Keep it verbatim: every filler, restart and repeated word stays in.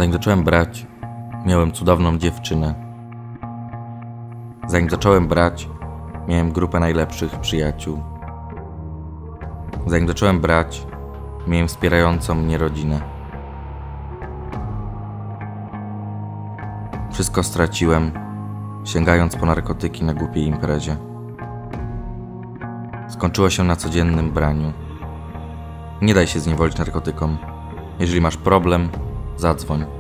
Zanim zacząłem brać, miałem cudowną dziewczynę. Zanim zacząłem brać, miałem grupę najlepszych przyjaciół. Zanim zacząłem brać, miałem wspierającą mnie rodzinę. Wszystko straciłem, sięgając po narkotyki na głupiej imprezie. Skończyło się na codziennym braniu. Nie daj się zniewolić narkotykom. Jeżeli masz problem, zadzwoń.